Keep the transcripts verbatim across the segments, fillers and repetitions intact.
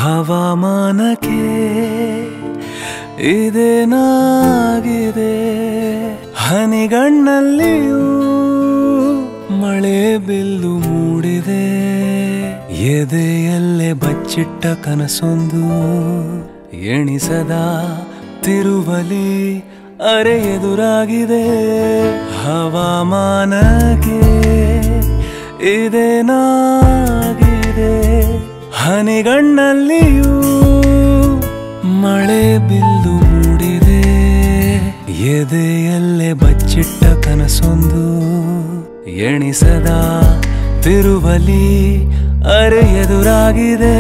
ಹವಾಮಾನಕ್ಕೆ ಇದೇನಾಗಿದೆ ಹನಿಗಣ್ಣಲ್ಲಿಯೂ ಮಳೆ ಬಿಲ್ಲು ಮೂಡಿದೆ ಎದೆಯಲ್ಲೇ ಬಚ್ಚಿಟ್ಟ ಕನಸೊಂದು ಎಣಿಸದ ತಿರುವಲಿ ಅರೆ ಎದುರಾಗಿದೆ ಹವಾಮಾನಕ್ಕೆ ಇದೇನಾಗಿದೆ ಹನಿಗಣ್ಣಲ್ಲಿಯೂ ಮಳೆ ಬಿಲ್ಲು ಮೂಡಿದೆ ಎದೆಯಲ್ಲೇ ಬಚ್ಚಿಟ್ಟ ಕನಸೊಂದು ಎಣಿಸದ ತಿರುವಲಿ ಅರೆ ಎದುರಾಗಿದೆ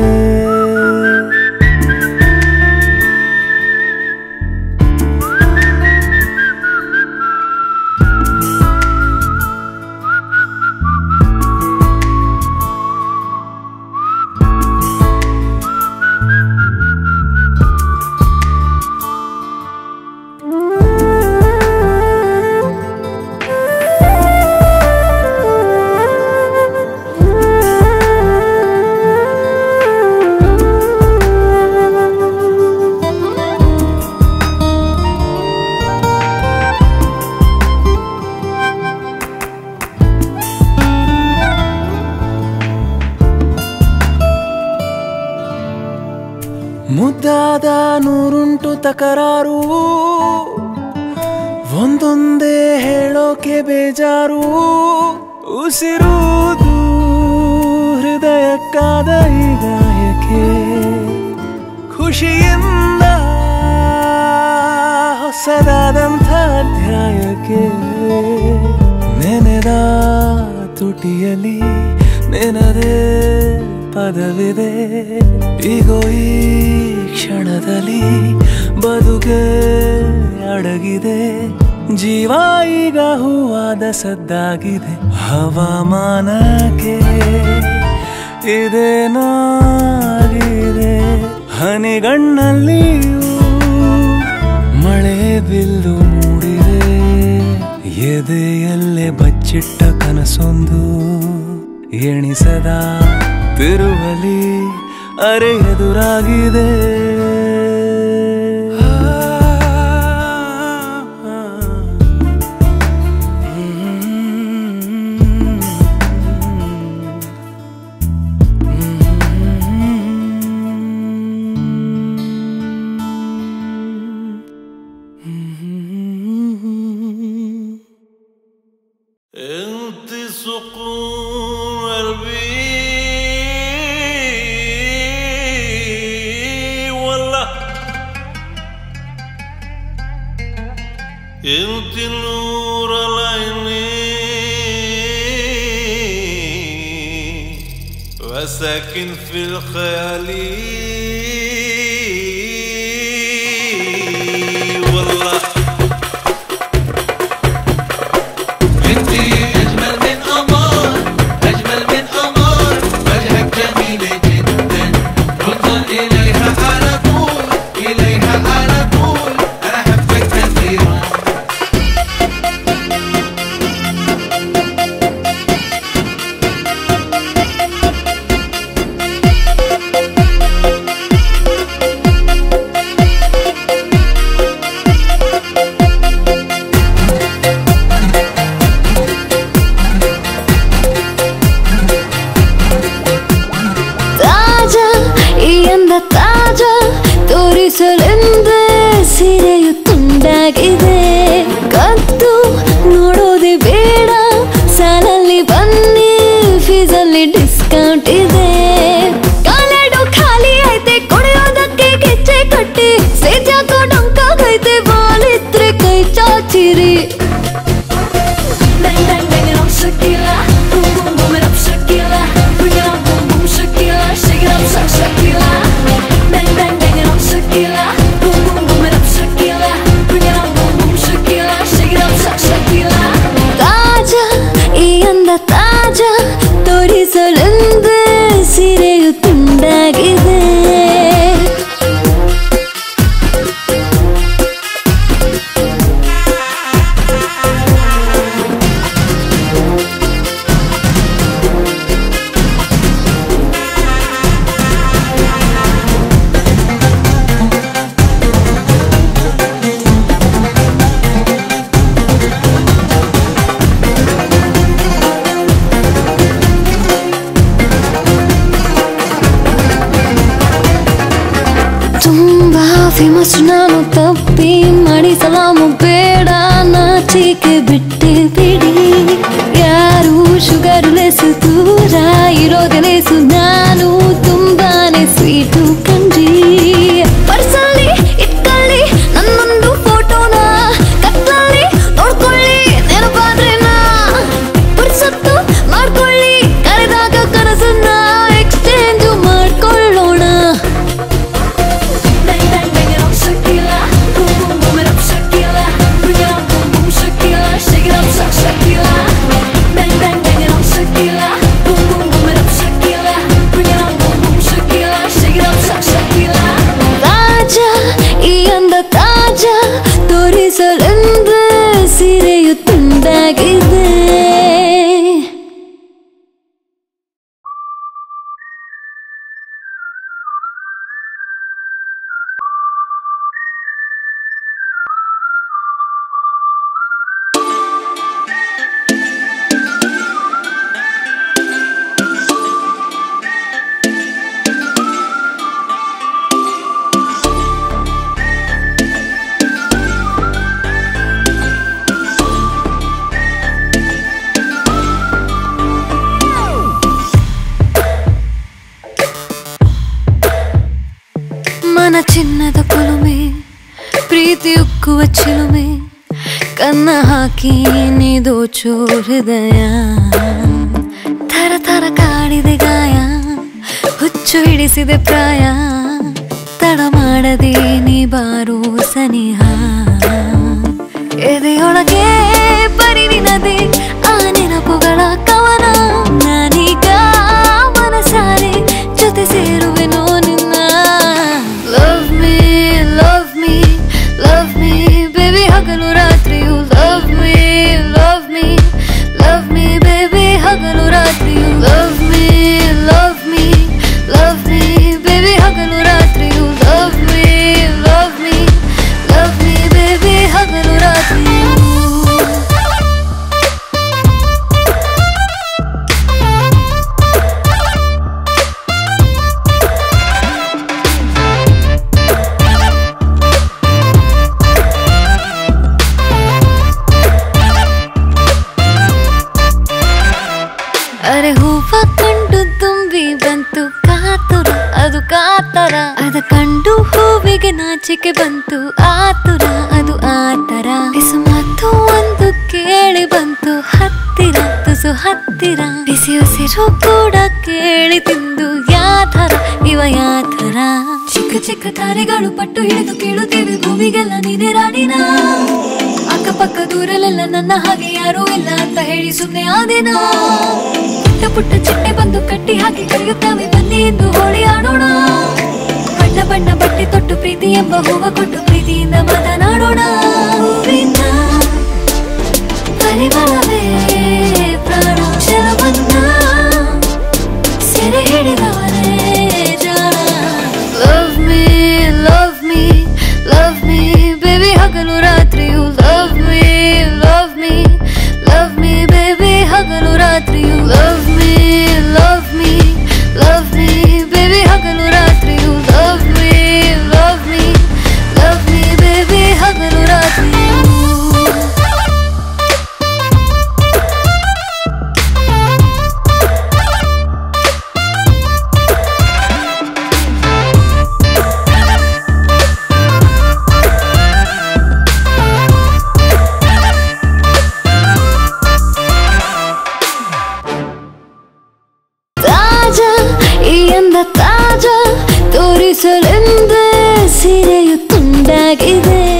ಮುದ್ದಾದ ನೂರುಂಟು ತಕರಾರು ಒಂದೊಂದೇ ಹೇಳೋಕೆ ಬೇಜಾರು ಉಸಿರುವುದು ಹೃದಯಕ್ಕಾದ ಈಗ ಏಕೆ ಖುಷಿಯಿಂದ ಹೊಸದಾದಂಥ ಅಧ್ಯಾಯಕ್ಕೆ ನೆನೆದ ತುಟಿಯಲ್ಲಿ ನೆನದೇ ಪದವಿದೆ ಈಗೋ ಈ ಕ್ಷಣದಲ್ಲಿ ಬದುಕೆ ಅಡಗಿದೆ ಜೀವ ಈಗ ಹೂವಾದ ಸದ್ದಾಗಿದೆ ಹವಾಮಾನಕ್ಕೆ ಇದೇನಾಗಿದೆ ಹನಿಗಣ್ಣಲ್ಲಿಯೂ ಮಳೆ ಬಿಲ್ಲು ಮೂಡಿದೆ ಎದೆಯಲ್ಲೇ ಬಚ್ಚಿಟ್ಟ ಕನಸೊಂದು ಎಣಿಸದ ತಿರುವಲಿ ಅರೆ ಎದುರಾಗಿದೆ انت نور العينين وساكن في الخيال والله انت اجمل من قمر اجمل من قمر وجهك جميل جدا انظر اليها على طول اليها على طول انا احبك كثيرا ಫೇಮಸ್ ನಾನು ತಪ್ಪಿ ಮಾಡಿ ಸಲಾಮು ಬೇಡ ನಾಚಿಕೆ ಬಿಟ್ಟೆ ಬಿಡಿ ಯಾರು ಶುಗರ್ ಲೆಸ್ ದೂರ ಇರೋದೆ ಲೇಸು ನಾನು ತುಂಬಾನೇ ಸ್ವೀಟು ಕಂಡ್ರಿ ಪರ್ಸಲ್ಲಿ ಇಟ್ಕೊಳ್ಳಿ ನನ್ನೊಂದು ಫೋಟೋನ ಕತ್ತಲ್ಲಿ ನೋಡ್ಕೊಳ್ಳಿ ನೆನಪಾದ್ರೆ ನಾ ಪುರ್ಸತ್ತು ಮಾಡ್ಕೊಳ್ಳಿ ಕರೆದಾಗ ಕನಸನ್ನ ಎಕ್ಸ್ಚೇಂಜ್ ಮಾಡ್ಕೊಳ್ಳೋಣ ರಾಜ ಈ ಅಂದ ತಾಜ ತೋರಿಸಲೆಂದು ಸೀರೆಯು ತುಂಡಾಗಿದೆ ಮನ ಚಿನ್ನದ ಕೊಲುಮೆ ಪ್ರೀತಿ ಉಕ್ಕುವ ಚಿಲುಮೆ ಕನ್ನ ಹಾಕಿ ನೀ ದೋಚೋ ಹೃದಯ ಥರ ಥರ ಕಾಡಿದೆ ಗಾಯ ಹುಚ್ಚು ಹಿಡಿಸಿದೆ ಪ್ರಾಯ ತಡ ಮಾಡದೆ ನೀ ಬಾರೋ ಸನಿಹ ಎದೆಯೊಳಗೆ ಪರಿವಿನದೆ ಆ ನೆನಪುಗಳ ಕವನ ನಾನೀಗ ಮನಸಾರೆ ಜೊತೆ ಸೇರುವೆನೋ ನಿನ್ನ Love me, love me, love me, baby ಹಗಲು ರಾತ್ರಿಯು Love me, love me, love me, baby ಹಗಲು ರಾತ್ರಿಯು Love me, love me, love me, baby ಹಗಲು ರಾತ್ರಿಯು Love me, love me, love me, baby ಹಗಲು ರಾತ್ರಿಯು ಅರೆ ಹೂವ ಕಂಡು ತುಂಬಿ ಬಂತು ಕಾತುರ ಅದು ಕಾತರ ಅದ ಕಂಡು ಹೂವಿಗೆ ನಾಚಿಕೆ ಬಂತು ಆತುರ ಅದು ಆತರ ಬಿಸು ಮಾತು ಒಂದು ಕೇಳಿ ಬಂತು ಹತ್ತಿರ ತುಸು ಹತ್ತಿರ ಬಿಸಿ ಉಸಿರು ಕೂಡ ಕೇಳಿ ತಿಂದು ಯಾಥರ ಇವ ಯಾಥರ ಚಿಕ್ಕ ಚಿಕ್ಕ ತಾರೆಗಳು ಪಟ್ಟು ಹಿಡಿದು ಕೇಳುತ್ತೇವೆ ಭೂಮಿಗೆಲ್ಲ ನೀನೇ ರಾಣಿನ ಅಕ್ಕಪಕ್ಕ ದೂರಲೆಲ್ಲ ನನ್ನ ಹಾಗೆ ಯಾರೂ ಇಲ್ಲ ಅಂತ ಹೇಳಿ ಸುಮ್ಮನೆ ಆದಿನ ಪುಟ್ಟ ಪುಟ್ಟ ಚಿಟ್ಟೆ ಬಂದು ಕಟ್ಟಿ ಹಾಕಿ ಕರೆಯುತ್ತವೆ ಬನ್ನಿ ಎಂದು ಹೋಳಿ ಆಡೋಣ ಬಣ್ಣ ಬಣ್ಣ ಬಟ್ಟೆ ತೊಟ್ಟು ಪ್ರೀತಿ ಎಂಬ ಹೂವ ಕೊಟ್ಟು ಪ್ರೀತಿಯಿಂದ ಮಾತನಾಡೋಣ ಹೂವಿನ ಪರಿಮಳವೇ ಪ್ರಾಣ ಕ್ಷಣವನ್ನ ಸೆರೆ ಹಿಡಿದವರೇ ಜಾಣ Love me, love me, love me, baby ಹಗಲು ರಾತ್ರಿಯು Love me, love me, love me, baby ಹಗಲು ರಾತ್ರಿಯು Love me, love me, love me, baby ಹಗಲು ರಾತ್ರಿಯು Love me, love me, love me, baby ಹಗಲು ರಾತ್ರಿಯು ಈ ಅಂದ ತಾಜ ತೋರಿಸಲೆಂದು ಸೀರೆಯು ತುಂಡಾಗಿದೆ